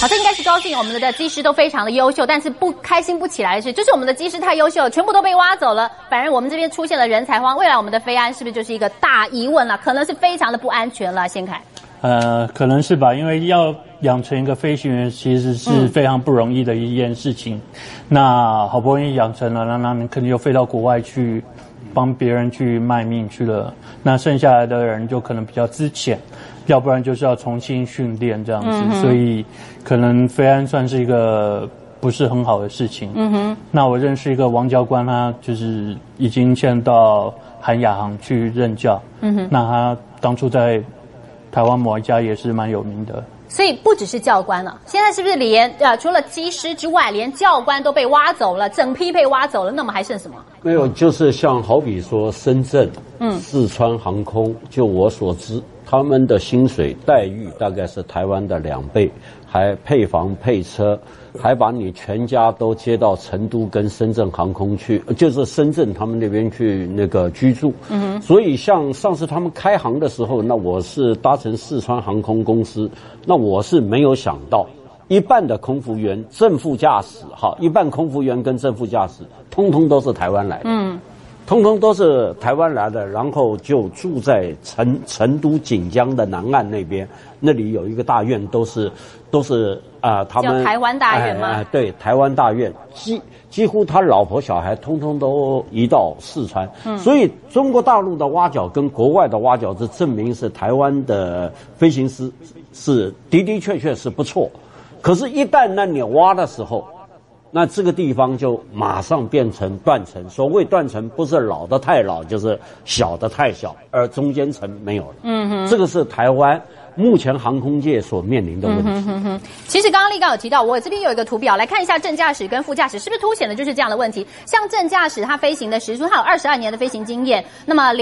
好，这应该是高兴，我们的机师都非常的优秀，但是不开心不起来的是，就是我们的机师太优秀，全部都被挖走了。反而我们这边出现了人才荒，未来我们的飞安是不是就是一个大疑问了？可能是非常的不安全了。宪凯， 可能是吧，因为要养成一个飞行员，其实是非常不容易的一件事情。那好不容易养成了，那你肯定又飞到国外去，帮别人去卖命去了。那剩下来的人就可能比较资浅。要不然就是要重新训练这样子，所以可能飞安算是一个不是很好的事情。那我认识一个王教官，他就是已经现在到韩亚航去任教。那他当初在台湾某一家也是蛮有名的。 所以不只是教官了，现在是不是连除了机师之外，连教官都被挖走了，整批被挖走了？那么还剩什么？ 没有，就是像好比说深圳、四川航空，就我所知，他们的薪水待遇大概是台湾的2倍，还配房配车，还把你全家都接到成都跟深圳航空去，就是深圳他们那边去那个居住。所以像上次他们开航的时候，那我是搭乘四川航空公司，那我是没有想到。一半的空服员、正副驾驶，一半空服员跟正副驾驶，通通都是台湾来的，通通都是台湾来的，然后就住在成都锦江的南岸那边，那里有一个大院，都是他们叫台湾大院吗？ 对，台湾大院，几乎他老婆小孩通通都移到四川，所以中国大陆的挖角跟国外的挖角，这证明是台湾的飞行师是的确是不错。可是，一旦那你挖的时候，那这个地方就马上变成断层。所谓断层，不是老的太老，就是小的太小，而中间层没有了。这个是台湾目前航空界所面临的问题。 其实刚刚立刚有提到，我这边有一个图表来看一下正驾驶跟副驾驶是不是凸显的就是这样的问题。像正驾驶他飞行的时数，他有22年的飞行经验，那么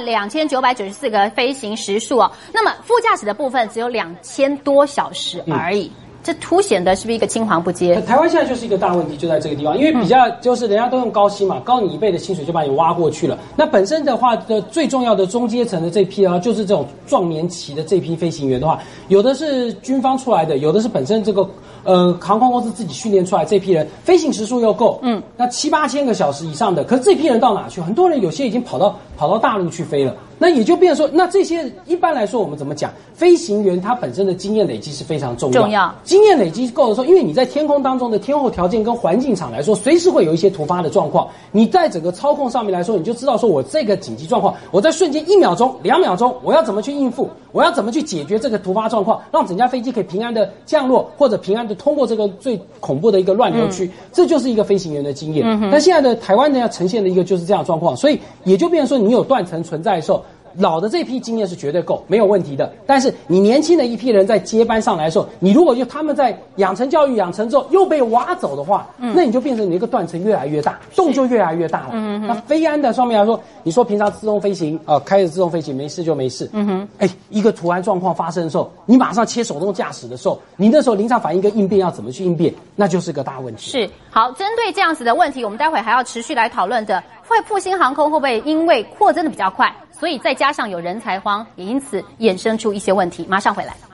22994个飞行时数哦。那么副驾驶的部分只有2000多小时而已。这凸显的是不是一个青黄不接？ 台湾现在就是一个大问题，就在这个地方，因为比较就是人家都用高薪嘛，高你1倍的薪水就把你挖过去了。那本身的话的最重要的中阶层的这批啊，就是这种壮年期的这批飞行员的话，有的是军方出来的，有的是本身这个航空公司自己训练出来，这批人飞行时数又够，那7、8千个小时以上的，可是这批人到哪去？很多人有些已经跑到大陆去飞了。那也就变成说，那这些一般来说，我们怎么讲？飞行员他本身的经验累积是非常重要。经验累积够的时候，因为你在天空当中的天候条件跟环境场来说，随时会有一些突发的状况。你在整个操控上面来说，你就知道说我这个紧急状况，我在瞬间1秒钟、2秒钟，我要怎么去应付？我要怎么去解决这个突发状况，让整架飞机可以平安的降落，或者平安的通过这个最恐怖的一个乱流区？这就是一个飞行员的经验。那现在的台湾呢，要呈现的一个就是这样的状况，所以也就变成说，你有断层存在的时候。老的这批经验是绝对够，没有问题的。但是你年轻的一批人在接班上来的时候，你如果就他们在养成教育养成之后又被挖走的话，那你就变成你一个断层越来越大，洞就越来越大了。那飞安的上面来说，你说平常自动飞行开着自动飞行没事就没事。一个突然状况发生的时候，你马上切手动驾驶的时候，你那时候临场反应跟应变要怎么去应变，那就是个大问题。 是好，针对这样子的问题，我们待会还要持续来讨论的。复兴航空会不会因为扩增的比较快，所以再加上有人才荒，也因此衍生出一些问题？马上回来。